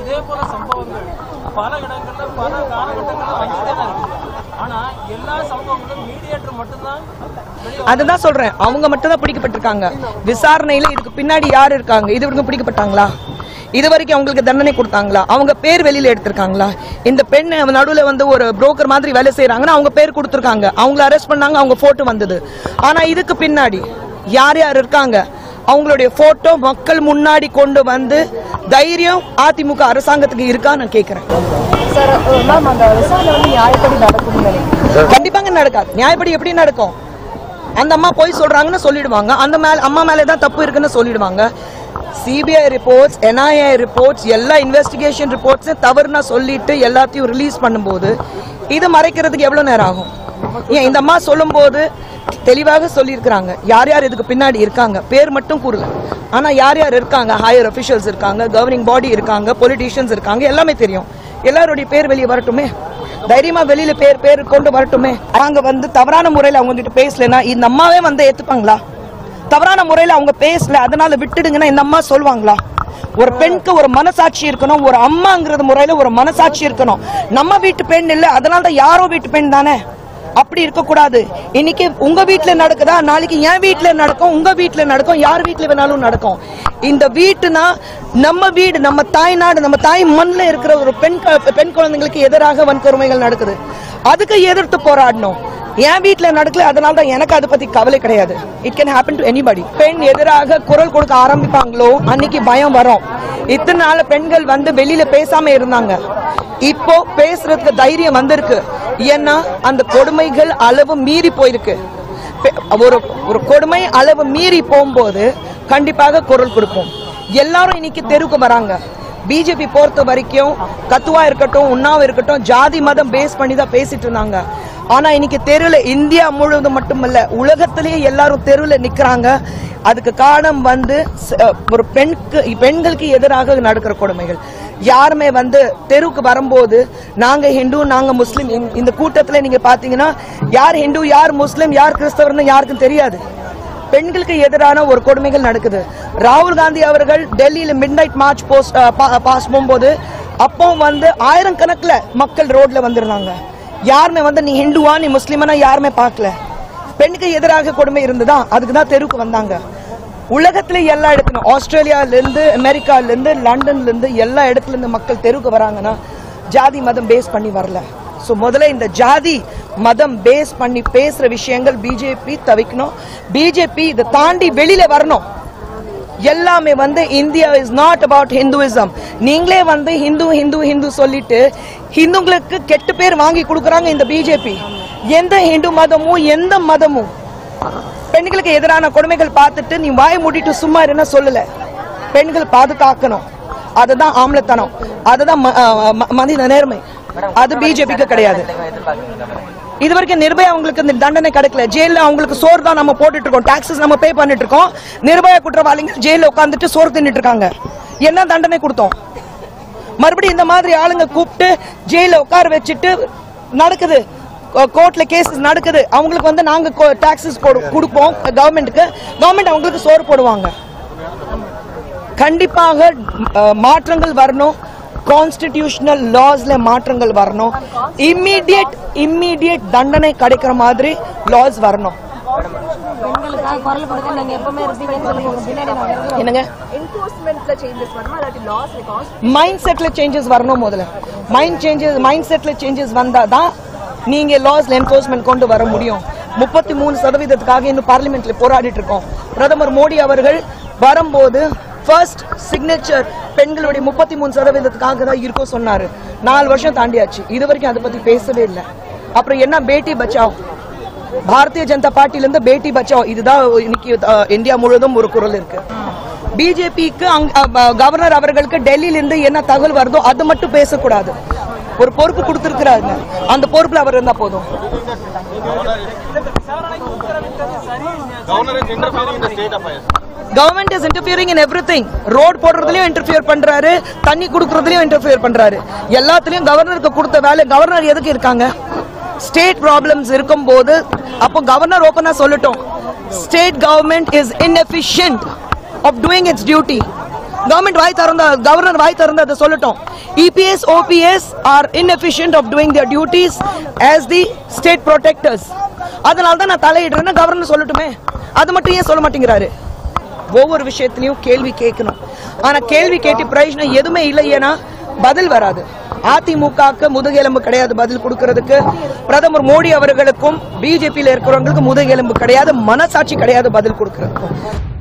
இதே போல சம்பவங்கள் பல இடங்கள்ல பல காலகட்டங்கள்ல வந்துட்டே தான் இருக்கு. ஆனா எல்லா சம்பவங்களும் மீடியேட்டர் மட்டும்தான். அதுதான் சொல்றேன், அவங்க மட்டும் தான் பிடிக்கப்பட்டிருக்காங்க. விசாரணையில இதுக்கு பின்னாடி யார் இருக்காங்க, இது வரைக்கும் பிடிக்கப்பட்டாங்களா, இது வரைக்கும் அவங்களுக்கு தண்டனை கொடுத்தாங்களா, அவங்க பேர் வெளியில எடுத்திருக்காங்களா? இந்த பெண் நடுவில் வந்து ஒரு புரோக்கர் மாதிரி வேலை செய்யறாங்கன்னா அவங்க பேர் கொடுத்திருக்காங்க, அவங்கள அரெஸ்ட் பண்ணாங்க, அவங்க போட்டோ வந்தது. ஆனா இதுக்கு பின்னாடி யார் யார் இருக்காங்க, அவங்களுடைய போட்டோ மக்கள் முன்னாடி கொண்டு வந்து தைரியம் அதிமுக அரசாங்கத்துக்கு இருக்கா நான் கேட்கிறேன். கண்டிப்பாங்க நடக்காது. நியாயப்படி எப்படி நடக்கும்? அந்த அம்மா போய் சொல்றாங்கன்னு சொல்லிடுவாங்க, அந்த அம்மா மேலதான் தப்பு இருக்குன்னு சொல்லிடுவாங்க. சிபிஐ ரிப்போர்ட்ஸ், NIA ரிப்போர்ட்ஸ், எல்லா இன்வெஸ்டிகேஷன் ரிப்போர்ட்ஸ் தவறுனா சொல்லிட்டு எல்லாத்தையும் ரிலீஸ் பண்ணும்போது இது மறைக்கிறதுக்கு எவ்வளவு நேரம் ஆகும்? ஏன் இந்த அம்மா சொல்லும் போது தெளிவாக சொல்லியிருக்கிறாங்க யார் யார் இதுக்கு பின்னாடி இருக்காங்க, பேர் மட்டும் கூறல. ஆனா யார் யார் இருக்காங்க, ஹையர் அபிஷியல்ஸ் இருக்காங்க, கவர்னிங் பாடி இருக்காங்க, பொலிட்டீஷியன்ஸ் இருக்காங்க, எல்லாமே தெரியும். எல்லாருடைய பேர் வெளியே வரட்டுமே, தைரியமா வெளியில பேர் கொண்டு வரட்டுமே. அவங்க வந்து தவறான முறையில அவங்க கிட்ட பேசலன்னா இந்த அம்மாவே வந்து ஏத்துப்பாங்களா? தவறான முறையில அவங்க பேசல அதனால விட்டுடுங்கன்னா இந்த அம்மா சொல்லுவாங்களா? ஒரு பெண்ணுக்கு ஒரு மனசாட்சி இருக்கணும், ஒரு அம்மாங்கிறது முறையில ஒரு மனசாட்சி இருக்கணும். நம்ம வீட்டு பெண் இல்ல அதனால தான் யாரோ வீட்டு பெண் தானே, அப்படி இருக்க கூடாது. இன்னைக்கு உங்க வீட்டுல நடக்குதா, நாளைக்கு என் வீட்டுல நடக்கும், உங்க வீட்டுல நடக்கும், யார் வீட்டுல வேணாலும் நடக்கும். இந்த வீட்டுனா நம்ம வீடு, நம்ம தாய்நாடு, நம்ம தாய் மண்ணில் இருக்கிற ஒரு பெண் குழந்தைங்களுக்கு எதிராக வன்கொடுமைகள் நடக்குது. அதுக்கு எதிர்த்து போராடணும். என் வீட்டுல நடக்கல அதனால தான் எனக்கு அதை பத்தி கவலை கிடையாது. It can happen to anybody. பெண் எதிராக குரல் கொடுக்க ஆரம்பிப்பாங்களோ அன்னைக்கு பயம் வரும். இத்தனை நாள் பெண்கள் வந்து வெளியில பேசாம இருந்தாங்க, இப்போ பேசுறதுக்கு தைரியம் வந்திருக்கு. ஏன்னா அந்த கொடுமைகள் அளவு மீறி போயிருக்கு. ஒரு கொடுமை அளவு மீறி போகும்போது கண்டிப்பாக குரல் கொடுப்போம். எல்லாரும் இன்னைக்கு தெருவுக்கு வராங்க. பிஜேபி பொறுத்த வரைக்கும் கத்துவா இருக்கட்டும், உண்ணாவா இருக்கட்டும், ஜாதி மதம் பேஸ் பண்ணி தான் பேசிட்டு இருந்தாங்க. ஆனா இன்னைக்கு தெருவில் இந்தியா முழுவதும் மட்டுமல்ல உலகத்திலேயே எல்லாரும் தெருவில் நிக்கிறாங்க. அதுக்கு காரணம் வந்து ஒரு பெண்களுக்கு எதிராக நடக்கிற கொடுமைகள். யாருமே வந்து தெருவுக்கு வரும்போது நாங்க ஹிந்து நாங்க முஸ்லிம், இந்த கூட்டத்தில் நீங்க பாத்தீங்கன்னா யார் ஹிந்து யார் முஸ்லிம் யார் கிறிஸ்தவர்னு யாருக்கும் தெரியாது. பெண்களுக்கு எதிரான ஒரு கொடுமைகள் நடக்குது. ராகுல் காந்தி அவர்கள் டெல்லியில மிட் நைட் மார்ச் பாஸ் போகும்போது அப்போ வந்து ஆயிரக்கணக்கில் மக்கள் ரோட்ல வந்திருந்தாங்க. யாருமே வந்து நீ ஹிந்துவா நீ முஸ்லிமனா யாருமே பார்க்கல. பெண்ணுக்கு எதிராக கொடுமை இருந்ததா, அதுக்கு தான் தெருவுக்கு வந்தாங்க. உலகத்துல எல்லா இடத்துல, ஆஸ்திரேலியால இருந்து, அமெரிக்கால இருந்து, லண்டன்ல இருந்து, எல்லா இடத்துல இருந்து மக்கள் தெருவுக்கு வராங்கன்னா ஜாதி மதம் பேஸ் பண்ணி வரல. சோ முதல்ல இந்த ஜாதி மதம் பேஸ் பண்ணி பேசுற விஷயங்கள் பிஜேபி தவிக்கணும். பிஜேபி இதை தாண்டி வெளியில வரணும். எல்லாமே வந்து India is not about Hinduism. நீங்களே வந்து ஹிந்து ஹிந்து ஹிந்து சொல்லிட்டு ஹிந்துங்களுக்கு கெட்ட பேர் வாங்கி கொடுக்கறாங்க இந்த பிஜேபி. எந்த ஹிந்து மதமும் எந்த மதமும் பெண்களுக்கு எதிரான கொடுமைகள் பார்த்துட்டு நீ வாய் மூடிட்டு சும்மா என்ன சொல்லல. பெண்கள் பாதுகாக்கணும், அதுதான் ஆம்பளத்தனம், அதுதான் மனித நேர்மை. அது பிஜேபிக்கு கிடையாது. இது வரைக்கும் நிர்பயா அவங்களுக்கு இந்த தண்டனை கிடைக்கல. ஜெயில அவங்களுக்கு சோறு தான் நம்ம போட்டுட்டு இருக்கோம், டாக்ஸஸ் நம்ம பே பண்ணிட்டு இருக்கோம். நிர்பயா குற்றவாளிங்க ஜெயில உட்காந்துட்டு சோறு தின்னுட்டு இருக்காங்க. என்ன தண்டனை கொடுத்தோம்? மறுபடியும் இந்த மாதிரி ஆளுங்க கூப்பிட்டு ஜெயில உட்கார வச்சுட்டு நடக்குது, கோர்ட்ல கேசஸ் நடக்குது. அவங்களுக்கு வந்து நாங்க டாக்ஸஸ் கொடுப்போம் கவர்மெண்ட்டுக்கு, கவர்மெண்ட் அவங்களுக்கு சோறு போடுவாங்க. கண்டிப்பாக மாற்றங்கள் வரணும். கான்ஸ்டிடியூஷனல் லாஸ்ல மாற்றங்கள் வரணும். இம்மீடியட் தண்டனை கிடைக்கிற மாதிரி லாஸ் வரணும். என்னங்க மைண்ட் செட்ல சேஞ்சஸ் வரணும். முதல்ல மைண்ட் செட்ல சேஞ்சஸ் வந்தாதான் நீங்க லாஸ்ல என்ஃபோர்ஸ்மெண்ட் கொண்டு வர முடியும். 33% இன்னும் பார்லிமெண்ட்ல போராடிட்டு இருக்கோம். பிரதமர் மோடி அவர்கள் வரும்போது ஃபர்ஸ்ட் சிக்னேச்சர் பெண்களுடைய 33% தான் இருக்கும் சொன்னாரு. 4 வருஷம் தாண்டியாச்சு, இது வரைக்கும் அதை பத்தி பேசவே இல்லை. அப்புறம் என்ன பேட்டி பச்சாவ், பாரதிய ஜனதா பார்ட்டில இருந்து பேட்டி பச்சாவ், இதுதான் இன்னைக்கு இந்தியா முழுவதும் ஒரு குரல் இருக்கு. பிஜேபிக்கு கவர்னர் அவர்களுக்கு டெல்லியில இருந்து என்ன தகவல் வருதோ அது மட்டும் பேசக்கூடாது. ஒரு பொறுப்பு கொடுத்திருக்கிறாங்க, அந்த பொறுப்புல அவர் இருந்தா போதும். Government is interfering in everything. Road போடுறதுலயும் இன்டர்ஃபியர் பண்றாரு, தண்ணி குடுக்கறதுலயும் இன்டர்ஃபியர் பண்றாரு. எல்லாத்துலயும் கவர்னருக்கு கொடுத்த வேலை. கவர்னர் எதுக்கு இருக்காங்க? ஸ்டேட் ப்ராப்ளம்ஸ் இருக்கும்போது அப்போ கவர்னர் ஓபனா சொல்லட்டும், state government is inefficient of doing its duty. Government வாய் திறந்தா, கவர்னர் வாய் திறந்தா அதை சொல்லட்டும். EPS, OPS are inefficient of doing their duties as the state protectors. அதனால தான் நான் தலையிடுறேன்னு கவர்னர் சொல்லட்டுமே. அது மட்டும் ஏன் சொல்ல மாட்டேங்கிறாரு? ஒவ்வொரு விஷயத்திலையும் கேள்வி கேட்கணும். ஆனா கேள்வி கேட்டு பிரயோஜனம் எதுவுமே இல்லையேனா பதில் வராது. அதிமுகவுக்கு முதுகெலும்பு கிடையாது பதில் கொடுக்கறதுக்கு. பிரதமர் மோடி அவர்களுக்கும் பிஜேபியில் இருக்கிறவங்களுக்கு முதுகெலும்பு கிடையாது, மனசாட்சி கிடையாது பதில் கொடுக்கறதுக்கும்.